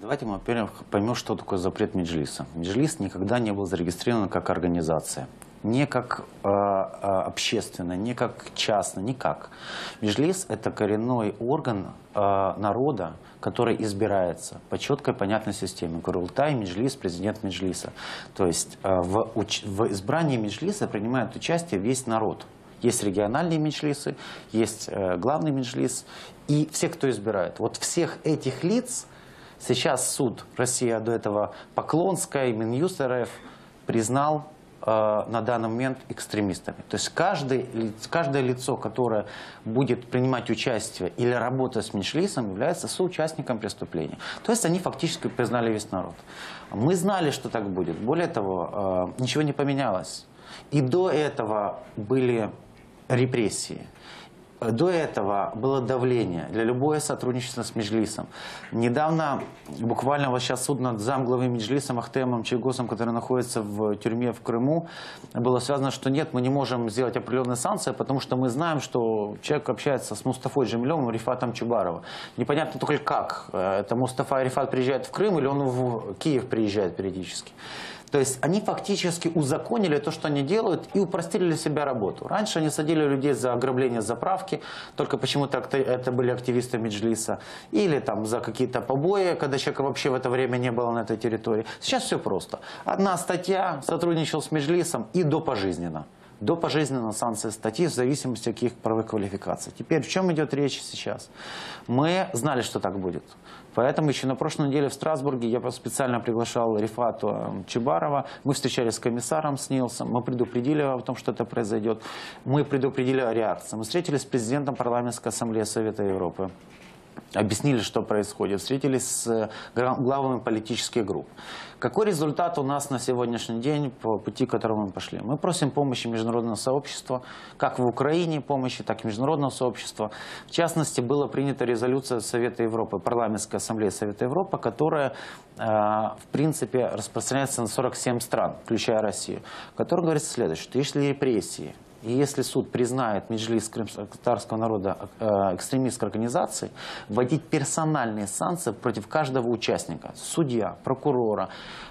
Давайте мы, во-первых, поймем, что такое запрет Меджлиса. Меджлис никогда не был зарегистрирован как организация. Не как общественная, не как частная, никак. Меджлис – это коренной орган народа, который избирается по четкой, понятной системе. Курултай, Меджлис, президент Меджлиса. То есть в избрании Меджлиса принимает участие весь народ. Есть региональные меджлисы, есть главный меджлис и все, кто избирает. Вот всех этих лиц сейчас суд России, до этого Поклонская, Минюст РФ, признал на данный момент экстремистами. То есть каждое лицо, которое будет принимать участие или работать с меджлисом, является соучастником преступления. То есть они фактически признали весь народ. Мы знали, что так будет. Более того, ничего не поменялось. И до этого были репрессии. До этого было давление для любое сотрудничество с Меджлисом. Недавно, буквально вот сейчас суд над замглавой Меджлиса Ахтемом Чийгозом, который находится в тюрьме в Крыму, было связано, что нет, мы не можем сделать определенные санкции, потому что мы знаем, что человек общается с Мустафой Джемилевым и Рифатом Чубаровым. Непонятно только как. Это Мустафа и Рифат приезжают в Крым или он в Киев приезжает периодически. То есть они фактически узаконили то, что они делают, и упростили для себя работу. Раньше они садили людей за ограбление заправки, только почему-то это были активисты Меджлиса, или там за какие-то побои, когда человека вообще в это время не было на этой территории. Сейчас все просто. Одна статья, сотрудничал с Меджлисом и до пожизненно. До пожизненной санкции статьи в зависимости от их правовых квалификаций. Теперь в чем идет речь сейчас? Мы знали, что так будет. Поэтому еще на прошлой неделе в Страсбурге я специально приглашал Рифата Чубарова. Мы встречались с комиссаром с Нилсом. Мы предупредили о том, что это произойдет. Мы предупредили о реакции. Мы встретились с президентом парламентской ассамблеи Совета Европы. Объяснили, что происходит. Встретились с главами политических групп. Какой результат у нас на сегодняшний день по пути, к которому мы пошли? Мы просим помощи международного сообщества, как в Украине помощи, так и международного сообщества. В частности, была принята резолюция Совета Европы, парламентской ассамблеи Совета Европы, которая, в принципе, распространяется на 47 стран, включая Россию, которая говорит следующее, что если репрессии, и если суд признает Меджлис крымско-татарского народа экстремистской организацией, вводить персональные санкции против каждого участника, судья, прокурора,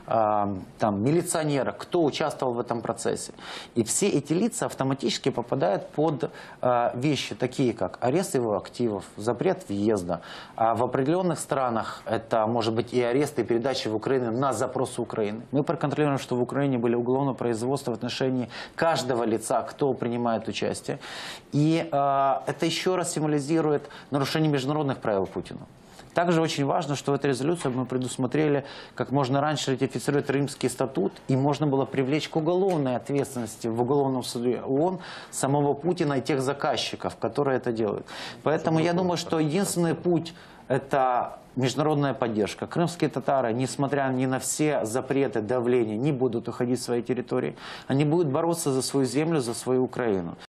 милиционера, кто участвовал в этом процессе. И все эти лица автоматически попадают под вещи, такие как арест его активов, запрет въезда. А в определенных странах это может быть и арест, и передача в Украину на запрос Украины. Мы проконтролируем, что в Украине были уголовные производства в отношении каждого лица, кто принимает участие. И это еще раз символизирует нарушение международных правил Путина. Также очень важно, что в этой резолюции мы предусмотрели, как можно раньше ратифицировать Римский статут, и можно было привлечь к уголовной ответственности в уголовном суде ООН самого Путина и тех заказчиков, которые это делают. Поэтому я думаю, что единственный путь – это международная поддержка. Крымские татары, несмотря ни на все запреты, давления, не будут уходить с своей территории. Они будут бороться за свою землю, за свою Украину.